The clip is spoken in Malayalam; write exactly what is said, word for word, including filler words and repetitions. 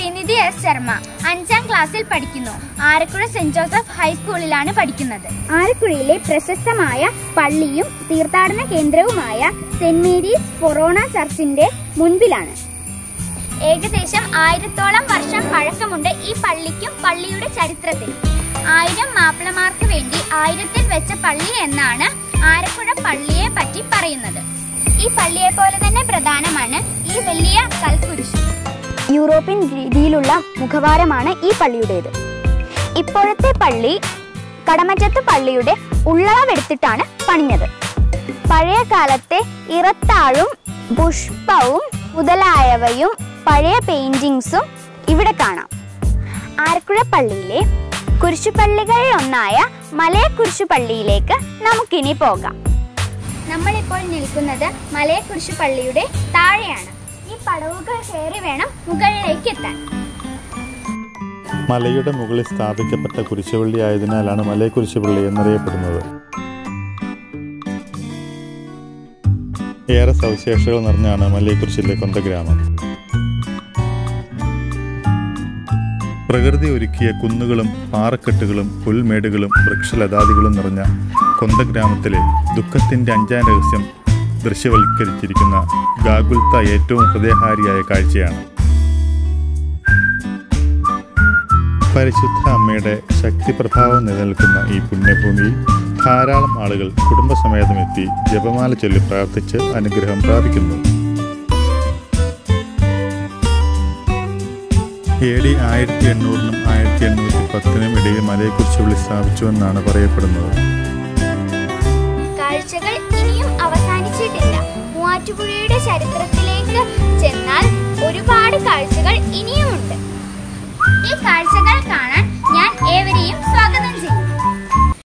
ശ്രീനിധി എസ് ശർമ്മ അഞ്ചാം ക്ലാസ്സിൽ പഠിക്കുന്നു. ആരക്കുഴ സെന്റ് ജോസഫ് ഹൈസ്കൂളിലാണ് പഠിക്കുന്നത്. ആരക്കുഴയിലെ പ്രശസ്തമായ പള്ളിയും തീർത്ഥാടന കേന്ദ്രവുമായ സെന്റ് മേരീസ് ഫൊറോണ ചർച്ചിന്റെ മുൻപിലാണ്. ഏകദേശം ആയിരത്തോളം വർഷം പഴക്കമുണ്ട് ഈ പള്ളിക്കും പള്ളിയുടെ ചരിത്രത്തിനും. ആയിരം മാപ്പിളമാർക്ക് വേണ്ടി ആയിരത്തിൽ വെച്ച പള്ളി എന്നാണ് ആരക്കുഴ പള്ളിയെ പറ്റി പറയുന്നത്. ഈ പള്ളിയെ പോലെ തന്നെ പ്രധാനമാണ് ഈ വലിയ കൽക്കുരിശ്. യൂറോപ്യൻ രീതിയിലുള്ള മുഖവാരമാണ് ഈ പള്ളിയുടേത്. ഇപ്പോഴത്തെ പള്ളി കടമറ്റത്ത് പള്ളിയുടെ ഉള്ളളവെടുത്തിട്ടാണ് പണിഞ്ഞത്. പഴയ കാലത്തെ ഇറത്താഴും പുഷ്പവും മുതലായവയും പഴയ പെയിന്റിങ്സും ഇവിടെ കാണാം. ആരക്കുഴ പള്ളിയിലെ കുരിശുപള്ളികളിൽ ഒന്നായ മലയ കുരിശുപള്ളിയിലേക്ക് നമുക്കിനി പോകാം. നമ്മളിപ്പോൾ നിൽക്കുന്നത് മലയ കുരിശുപള്ളിയുടെ താഴെയാണ്. ഈ പടവുകൾ കയറി വേണം മുകളിലേക്ക് എത്താൻ. മലയുടെ മുകളിൽ സ്ഥാപിക്കപ്പെട്ട കുരിശുപള്ളി ആയതിനാലാണ് മലയ കുരിശുപള്ളി എന്നറിയപ്പെടുന്നത്. ഏറെ സവിശേഷതകൾ നിറഞ്ഞാണ് മലയക്കുരിശിലെ കൊന്തഗ്രാമം. പ്രകൃതി ഒരുക്കിയ കുന്നുകളും പാറക്കെട്ടുകളും പുൽമേടുകളും വൃക്ഷലതാദികളും നിറഞ്ഞ കൊന്തഗ്രാമത്തിലെ ദുഃഖത്തിൻ്റെ അഞ്ചാം രഹസ്യം ദൃശ്യവൽക്കരിച്ചിരിക്കുന്ന ഗാഗുൽത്ത ഏറ്റവും ഹൃദയഹാരിയായ കാഴ്ചയാണ്. പരിശുദ്ധ അമ്മയുടെ ശക്തിപ്രഭാവം നിലനിൽക്കുന്ന ഈ പുണ്യഭൂമിയിൽ ധാരാളം ആളുകൾ കുടുംബസമേതമെത്തി ജപമാല ചൊല്ലി പ്രാർത്ഥിച്ച് അനുഗ്രഹം പ്രാപിക്കുന്നു. എ ഡി ആയിരത്തി എണ്ണൂറിനും ആയിരത്തി എണ്ണൂറ്റി പത്തിനും ഇടയിൽ മലയെക്കുറിച്ചുള്ളി സ്ഥാപിച്ചുവെന്നാണ് പറയപ്പെടുന്നത്. കാഴ്ചകൾ ഇനിയും അവസാനിച്ചിട്ടില്ല. മൂവാറ്റുപുഴയുടെ ചരിത്രത്തിൽ